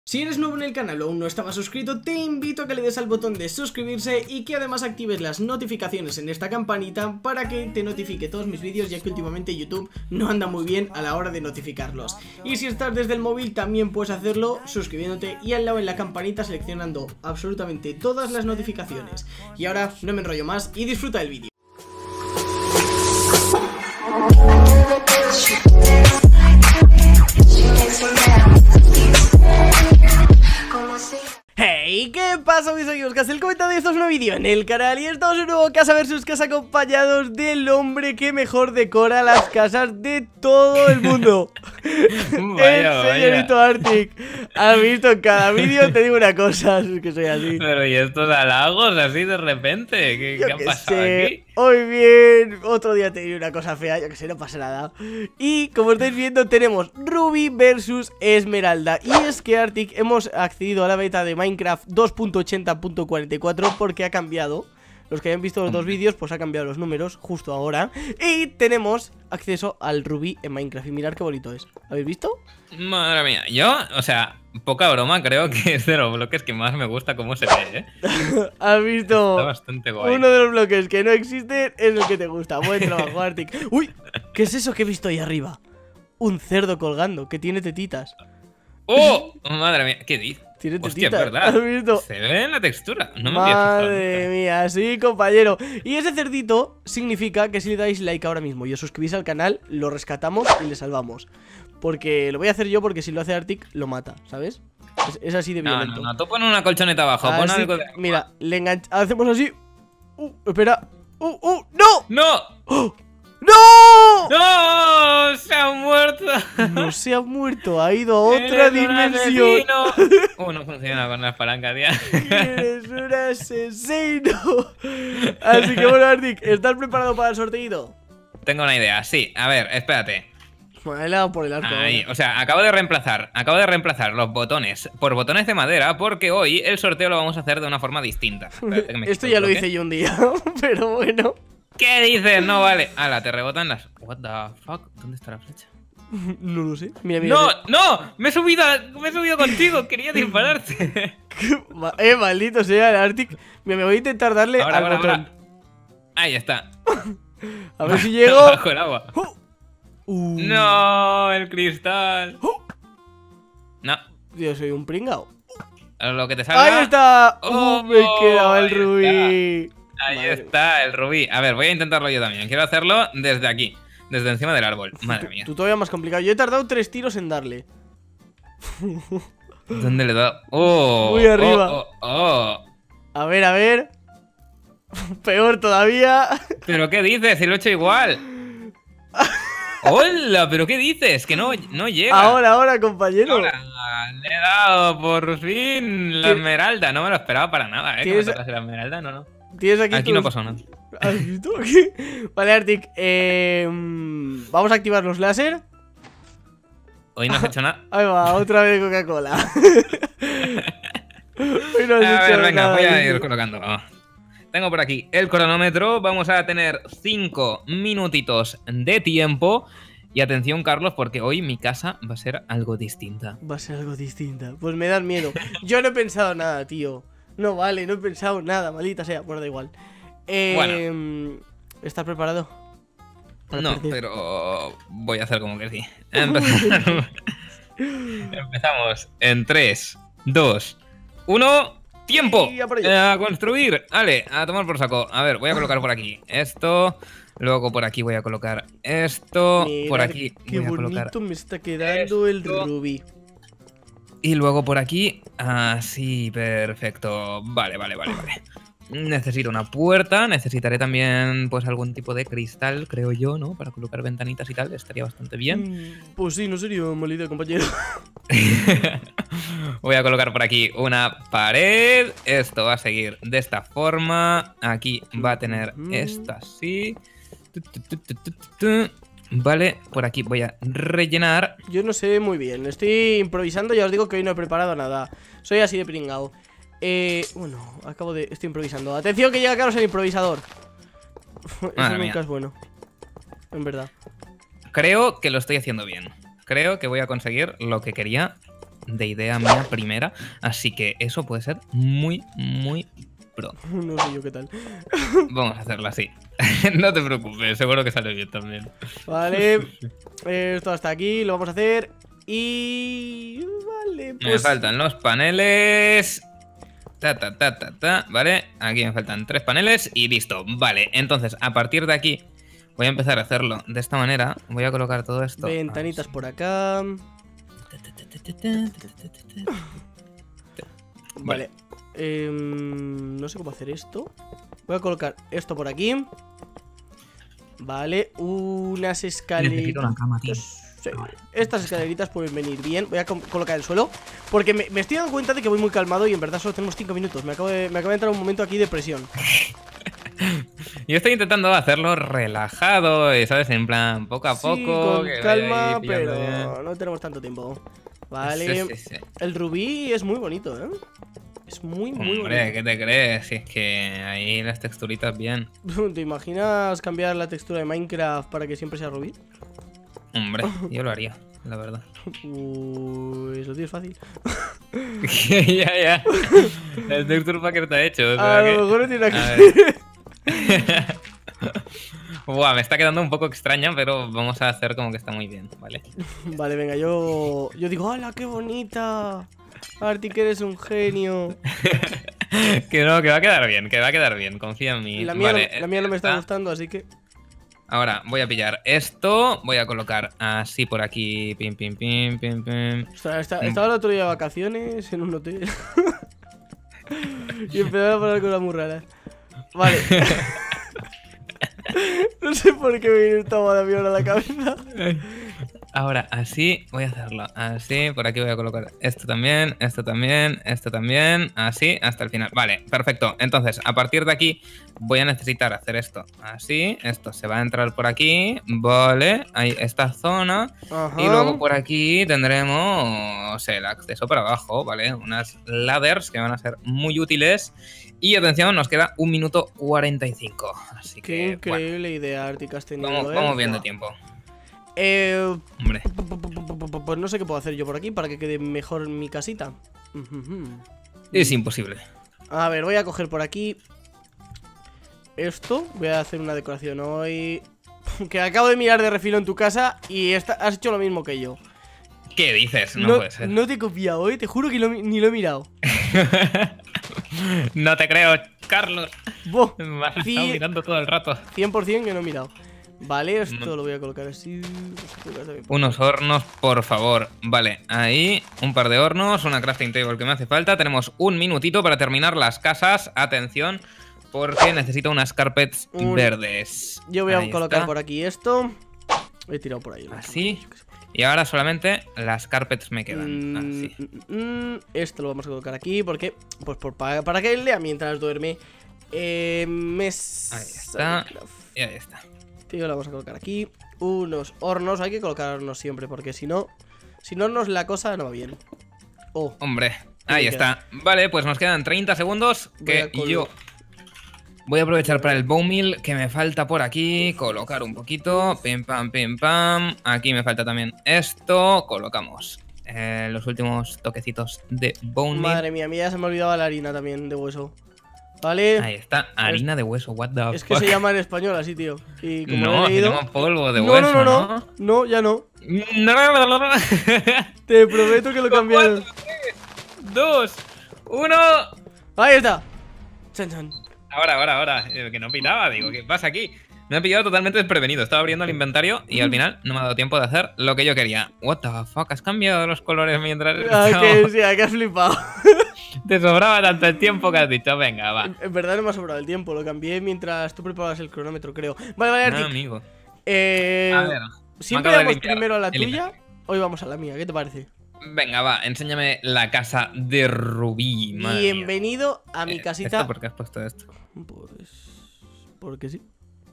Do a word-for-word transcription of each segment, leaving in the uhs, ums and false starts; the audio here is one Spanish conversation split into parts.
Si eres nuevo en el canal o aún no estabas suscrito, te invito a que le des al botón de suscribirse y que además actives las notificaciones en esta campanita para que te notifique todos mis vídeos, ya que últimamente YouTube no anda muy bien a la hora de notificarlos. Y si estás desde el móvil también puedes hacerlo suscribiéndote y al lado en la campanita seleccionando absolutamente todas las notificaciones. Y ahora no me enrollo más y disfruta del vídeo. Hey, ¿qué pasa mis amigos? Casel comentando, esto es un vídeo en el canal y estamos en un nuevo Casa versus Casa acompañados del hombre que mejor decora las casas de todo el mundo. Vaya, el señorito vaya. Arctic. Has visto en cada vídeo, te digo una cosa, es que soy así. Pero ¿y estos halagos así de repente? ¿Qué, yo ¿qué ha que pasado sé. aquí? Hoy bien, otro día te diré una cosa fea, yo que sé, no pasa nada. Y como estáis viendo tenemos Ruby versus Esmeralda. Y es que Arctic hemos accedido a la beta de Minecraft dos punto ochenta punto cuarenta y cuatro porque ha cambiado. Los que hayan visto los dos vídeos, pues ha cambiado los números justo ahora. Y tenemos acceso al Ruby en Minecraft. Y mirad qué bonito es. ¿Lo habéis visto? Madre mía, yo, o sea, poca broma, creo que es de los bloques que más me gusta cómo se ve, ¿eh? ¿Has visto? Está bastante guay. Uno de los bloques que no existen es el que te gusta. Buen trabajo, Arctic. ¡Uy! ¿Qué es eso que he visto ahí arriba? Un cerdo colgando, que tiene tetitas. ¡Oh! Madre mía, ¿qué dices? Tiene Hostia, tetitas, ¿verdad? ¿has visto? Se ve en la textura, no me Madre mía, sí, compañero. Y ese cerdito significa que si le dais like ahora mismo y os suscribís al canal, lo rescatamos y le salvamos. Porque lo voy a hacer yo, porque si lo hace Arctic, lo mata, ¿sabes? Es, es así de violento. No, no, no, tú pon una colchoneta abajo, así pon algo de... que, mira, le enganchamos, hacemos así. Uh, espera. Uh, uh, ¡no! ¡No! ¡Oh! ¡No! ¡No! ¡Se ha muerto! No se ha muerto, ha ido a otra dimensión. Uh, no funciona con las palancas, tía. Eres un asesino. Así que bueno, Arctic, ¿estás preparado para el sorteito? Tengo una idea, sí. A ver, espérate. Bueno, he dado por el arco. Ahí, o sea, acabo de reemplazar Acabo de reemplazar los botones por botones de madera, porque hoy el sorteo lo vamos a hacer de una forma distinta. Espérate, que me Esto ya lo bloque. hice yo un día, pero bueno. ¿Qué dices? No vale. Ala, te rebotan las... What the fuck? ¿Dónde está la flecha? No lo sé. Mira, mira. ¡No! ¡No! Me he subido, me he subido contigo. Quería dispararte. Eh, maldito sea el Arctic. Mira, me voy a intentar darle Ahora, al ahora, botón. ahora. Ahí está. A ver si llego. Bajo el agua. Uh. No, el cristal. Uh. No. Yo soy un pringao. Lo que te salga. Ahí está. Oh, uh, me quedaba el ahí rubí. Ahí Madre. está el rubí. A ver, voy a intentarlo yo también. Quiero hacerlo desde aquí, desde encima del árbol. Madre mía. Tú todavía más complicado. Yo he tardado tres tiros en darle. ¿Dónde le he dado? Oh, Muy arriba. Oh, oh, oh. A ver, a ver. Peor todavía. ¿Pero qué dices? Si lo he hecho igual. ¡Hola! ¿Pero qué dices? Que no, no llega. Ahora, ahora, compañero. Ahora, le he dado por fin la ¿Qué? esmeralda. No me lo esperaba para nada, ¿eh? Que me ¿Tienes- tocase la esmeralda, no, no. Tienes aquí. Aquí tus- no pasó nada. ¿Has visto aquí? Vale, Arctic. Eh, mm, vamos a activar los láser. Hoy no has hecho nada. Ahí va, otra vez Coca-Cola. Hoy no has A hecho ver, venga, nada, voy a tío. ir colocando. Tengo por aquí el cronómetro. Vamos a tener cinco minutitos de tiempo. Y atención, Carlos, porque hoy mi casa va a ser algo distinta. Va a ser algo distinta. Pues me das miedo. Yo no he pensado nada, tío. No vale, no he pensado nada, maldita sea. Bueno, da igual. Eh, Bueno. ¿Estás preparado? Para No, perder. pero voy a hacer como que sí. Empezamos, Empezamos en tres, dos, uno. ¡Tiempo! Y a por ello. A construir. Vale, a tomar por saco. A ver, voy a colocar por aquí esto. Luego por aquí voy a colocar esto. Mirad Por aquí qué voy a bonito colocar. me está quedando el esto. rubí. Y luego por aquí. Así, perfecto. Vale, vale, vale, vale. Necesito una puerta. Necesitaré también, pues, algún tipo de cristal, creo yo, ¿no? Para colocar ventanitas y tal. Estaría bastante bien. Mm, Pues sí, no sería mala idea, compañero. Voy a colocar por aquí una pared. Esto va a seguir de esta forma. Aquí va a tener esta así. Tu, tu, tu, tu, tu, tu. Vale, por aquí voy a rellenar. Yo no sé muy bien, estoy improvisando, ya os digo que hoy no he preparado nada. Soy así de pringao. Eh, bueno, acabo de... estoy improvisando. Atención que llega Carlos el improvisador. Eso Madre nunca mía. es bueno. En verdad. Creo que lo estoy haciendo bien. Creo que voy a conseguir lo que quería de idea mía primera, así que eso puede ser muy, muy pro. No sé yo qué tal. Vamos a hacerlo así. No te preocupes, seguro que sale bien también. Vale, esto hasta aquí, lo vamos a hacer. Y... vale, pues... Me faltan los paneles. Ta, ta, ta, ta, ta. Vale, aquí me faltan tres paneles y listo. Vale, entonces a partir de aquí voy a empezar a hacerlo de esta manera. Voy a colocar todo esto. Ventanitas por acá. Vale. Eh, no sé cómo hacer esto. Voy a colocar esto por aquí. Vale, unas escaleras. Necesito una cama, tío. Sí. Estas escaleritas pueden venir bien. Voy a colocar el suelo porque me, me estoy dando cuenta de que voy muy calmado y en verdad solo tenemos cinco minutos. Me acabo de, me acaba de entrar un momento aquí de presión. Yo estoy intentando hacerlo relajado, ¿sabes? En plan, poco a poco. Sí, con que calma, vaya ahí, pero bien. no tenemos tanto tiempo. Vale. Sí, sí, sí. El rubí es muy bonito, ¿eh? Es muy, muy Hombre, bonito. ¿qué te crees? Si es que ahí las texturitas bien. ¿Te imaginas cambiar la textura de Minecraft para que siempre sea rubí? Hombre, yo lo haría, la verdad. Pues lo tienes fácil. Ya, ya. El texture packer te ha hecho. O sea A que... lo mejor no tiene A nada ver. que ver. Buah, me está quedando un poco extraña, pero vamos a hacer como que está muy bien, ¿vale? Vale, venga, yo. Yo digo, ¡hala, qué bonita! Arti, que eres un genio. Que no, que va a quedar bien, que va a quedar bien, confía en mí. La mía, Vale, no, la mía no me está está. gustando, así que. Ahora voy a pillar esto, voy a colocar así por aquí, pim, pim, pim, pim, pim. O sea, está- estaba el otro día de vacaciones en un hotel. Y empezaron a poner cosas muy raras. Vale. No sé por qué me viene esta boda mía a la cabeza. Ahora, así voy a hacerlo. Así, por aquí voy a colocar esto también, esto también, esto también. Así, hasta el final. Vale, perfecto. Entonces, a partir de aquí voy a necesitar hacer esto. Así, esto se va a entrar por aquí. Vale, ahí esta zona. Ajá. Y luego por aquí tendremos el acceso para abajo, ¿vale? Unas ladders que van a ser muy útiles. Y atención, nos queda un minuto cuarenta y cinco. Así Qué que, bueno, increíble idea, Arti, que has tenido. vamos, ¿eh? vamos bien de tiempo. Eh, Hombre. Pues no sé qué puedo hacer yo por aquí para que quede mejor mi casita. Es imposible. A ver, voy a coger por aquí esto. Voy a hacer una decoración hoy. Que acabo de mirar de refilo en tu casa y esta- has hecho lo mismo que yo. ¿Qué dices? No, No, puede ser. no te he copiado hoy, te juro que lo mi- ni lo he mirado. No te creo, Carlos. Buah, Me has Sí. estado mirando todo el rato. cien por cien que no he mirado. Vale, esto No. lo voy a colocar así. Unos hornos, por favor. Vale, ahí un par de hornos, una crafting table que me hace falta. Tenemos un minutito para terminar las casas. Atención, porque necesito unas carpets Un- verdes. Yo voy a Ahí colocar está. por aquí esto. He tirado por ahí. lo he hecho Así. por ahí, yo qué sé. Y ahora solamente las carpets me quedan. Mm, Así. mm, mm, esto lo vamos a colocar aquí porque pues por, para, para que él lea mientras duerme. Eh, mes... Ahí está. Y ahí está. Tío, lo vamos a colocar aquí. Unos hornos, hay que colocar hornos siempre porque si no, si no hornos la cosa no va bien. Oh, Hombre, ahí me está. Vale, pues nos quedan treinta segundos Voy que a col- yo voy a aprovechar para el bone meal que me falta por aquí. Colocar un poquito. Pim, pam, pim, pam. Aquí me falta también esto. Colocamos eh, los últimos toquecitos de bone meal. madre mía, a mí ya se me olvidaba la harina también de hueso. Vale. Ahí está, harina de hueso, what the Es que fuck. se llama en español así, tío. Y como No, lo he se leído... llama polvo de no, hueso, no, no, ¿no? no, no, ya no. No, no, no, no. Te prometo que lo cambiaron. Dos, uno. Ahí está. Chan, chan. Ahora, ahora, ahora. Eh, Que no pitaba, digo, ¿qué pasa aquí? Me ha pillado totalmente desprevenido. Estaba abriendo el inventario y al final no me ha dado tiempo de hacer lo que yo quería. What the fuck, has cambiado los colores mientras Ah, estaba- que sí, ah, que has flipado. Te sobraba tanto el tiempo que has dicho. Venga, va. En, en verdad no me ha sobrado el tiempo, lo cambié mientras tú preparabas el cronómetro, creo. Vale, vale, No, Artic. amigo. Eh, A ver. siempre me acabo de vamos limpiar primero a la el tuya. Hoy vamos a la mía, ¿qué te parece? Venga, va, enséñame la casa de Rubí. Madre mía. Bienvenido a mi Eh, casita. ¿esto ¿Por qué has puesto esto? Pues. Porque sí.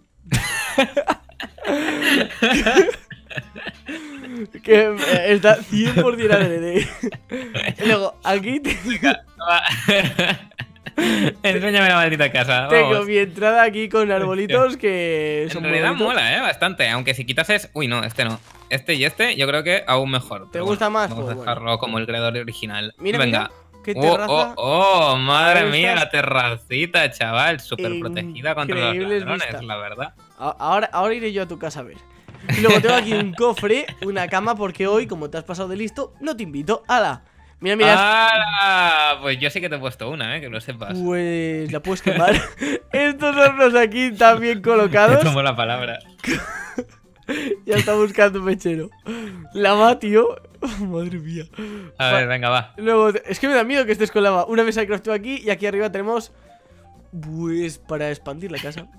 Que eh, está cien por cien adrede. Y luego, aquí te... Va. Enséñame la maldita casa. Tengo Vamos. mi entrada aquí con arbolitos que En son realidad bonitos. mola, ¿eh? Bastante. Aunque si quitases... Uy, no, este no. Este y este yo creo que aún mejor. ¿Te Pero gusta bueno, más? Vamos Pues a bueno. dejarlo como el creador original. Mira, Venga. mira, qué Oh, terraza. oh, oh, madre Ahí mía, está. la terracita, chaval. Súper protegida contra los Increíbles ladrones, vistas. la verdad. A- Ahora, ahora iré yo a tu casa a ver. Y luego tengo aquí un cofre, una cama, porque hoy, como te has pasado de listo, no te invito. ¡Hala! Mira, mira. ¡Hala! Pues yo sí que te he puesto una, ¿eh? Que lo sepas. Pues la puedes quemar. Estos hornos aquí tan bien Te colocados. tomo la palabra. Ya está buscando un mechero. Lava, tío. Madre mía. A Va- ver, venga, va. Luego, es que me da miedo que estés con lava. Una mesa de crafteo aquí y aquí arriba tenemos. Pues para expandir la casa.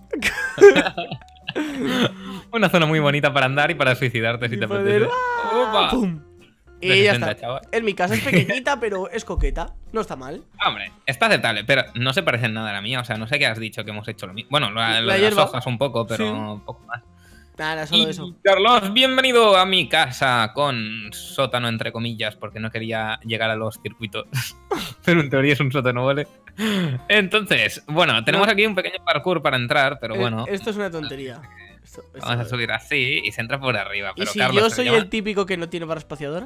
Una zona muy bonita para andar y para suicidarte si Y te poder- apetece. ¡Opa! ¡Pum! De Y ya sesenta, está. chaval. En mi casa es pequeñita, pero es coqueta. No está mal. Hombre, está aceptable, pero no se parece en nada a la mía. O sea, no sé qué has dicho que hemos hecho lo mismo. Bueno, lo, lo La de las hierba. hojas un poco, pero Sí. un poco más. Nada, solo Y, eso. Carlos, bienvenido a mi casa con sótano, entre comillas, porque no quería llegar a los circuitos. Pero en teoría es un sótano, ¿vale? Entonces, bueno, tenemos No. aquí un pequeño parkour para entrar, pero Eh, bueno. Esto es una tontería. Esto- esto- Vamos a subir así y se entra por arriba. ¿Y Pero si Carlos yo se soy llama- el típico que no tiene barra espaciadora?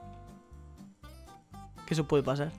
Que eso puede pasar.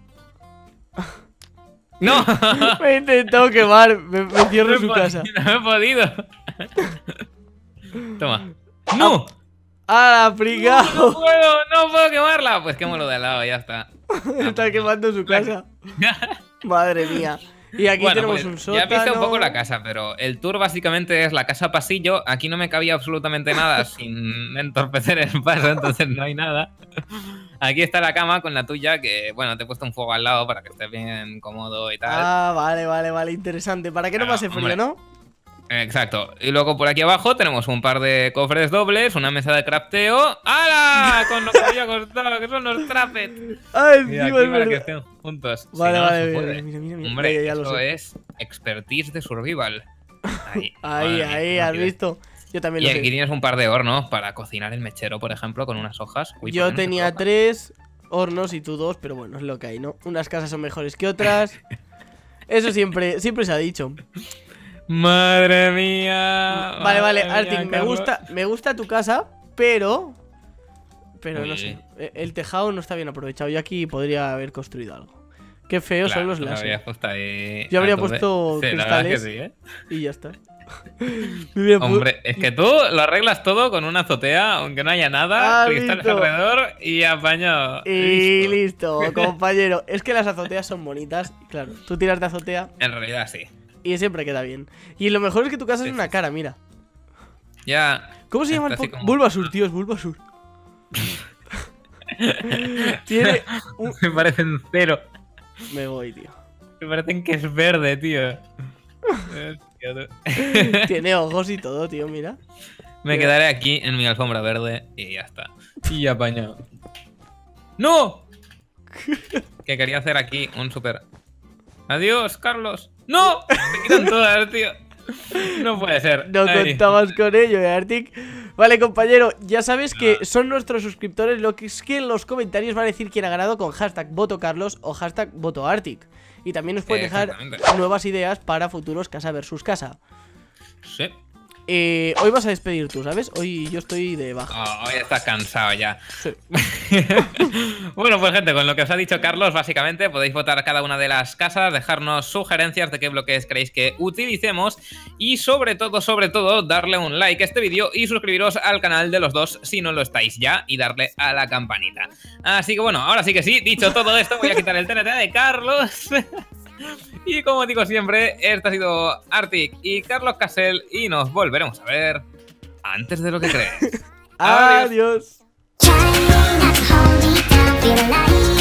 ¡No! Me he intentado quemar. Me, me cierro No en he su podido, casa. No he podido. Toma. ¡No! ¡Ah, ¡No pringao! puedo! ¡No puedo quemarla! Pues quémalo de al lado, ya está. Está quemando su casa. Madre mía. Y aquí Bueno, tenemos pues, un sótano. ya he visto un poco la casa, pero el tour básicamente es la casa pasillo. Aquí no me cabía absolutamente nada sin entorpecer el paso, entonces no hay nada. Aquí está la cama con la tuya, que bueno, te he puesto un fuego al lado para que estés bien cómodo y tal. Ah, vale, vale, vale. Interesante. Para que no Claro, pase frío, hombre. ¿no? Exacto. Y luego por aquí abajo tenemos un par de cofres dobles, una mesa de crafteo. ¡Hala! Con lo que había costado, que son los trappets. Ah, Y encima aquí es para que verdad. estén juntos. Si Vale, no, no vale, se mira, puede. mira, mira, mira. Hombre, Ya, ya lo eso sé. es expertise de survival. Ahí, Ahí, madre mía, ahí, no has quiero- visto. Yo también Y lo aquí sé. tienes un par de hornos para cocinar el mechero, por ejemplo, con unas hojas. Uy, ¿por qué Yo no se tenía coloca? tres hornos y tú dos, pero bueno, es lo que hay, ¿no? Unas casas son mejores que otras. Eso siempre, siempre se ha dicho. Madre mía. Vale, vale, madre mía, Arctic, me Carlos. gusta, me gusta tu casa, pero. Pero Uy. no sé. e- El tejado no está bien aprovechado. Yo aquí podría haber construido algo. Qué feos Claro, son los lo láser. habrías puesto ahí Yo habría a tope. puesto Sí, la verdad es que cristales. sí, ¿eh? Y ya está. Me hubiera pu- Hombre, es que tú lo arreglas todo con una azotea, aunque no haya nada, Ah, cristales listo. alrededor y apaño. Y listo, compañero. Es que las azoteas son bonitas. Y claro, tú tiras de azotea En realidad sí. y siempre queda bien. Y lo mejor es que tu casa Sí, es una sí, cara, mira. Ya. ¿Cómo se llama el Está así po- como- Bulbasur, tío, es Bulbasur. Tiene un... Me parecen cero. Me voy, tío. Me parecen que es verde, tío. Hostia, tú. Tiene ojos y todo, tío, mira. Me quedaré aquí en mi alfombra verde y ya está. Y apañado. ¡No! Que quería hacer aquí un super. Adiós, Carlos. ¡No! Me quitan todas, tío. No puede ser. No Ay. contabas con ello, eh, Arctic. Vale, compañero, ya sabes que son nuestros suscriptores lo que es que en los comentarios van a decir quién ha ganado con hashtag votocarlos o hashtag votoarctic. Y también nos pueden dejar Exactamente. nuevas ideas para futuros casa versus casa. Sí. Eh, hoy vas a despedir tú, ¿sabes? Hoy yo estoy de baja. Oh, hoy estás cansado ya. Sí. Bueno, pues gente, con lo que os ha dicho Carlos, básicamente podéis votar cada una de las casas, dejarnos sugerencias de qué bloques queréis que utilicemos y sobre todo, sobre todo, darle un like a este vídeo y suscribiros al canal de los dos si no lo estáis ya y darle a la campanita. Así que bueno, ahora sí que sí, dicho todo esto, voy a quitar el T N T de Carlos. Y como digo siempre, este ha sido Arctic y Carlos Casel y nos volveremos a ver antes de lo que crees. Adiós. Adiós. Trying not to hold me down, feeling like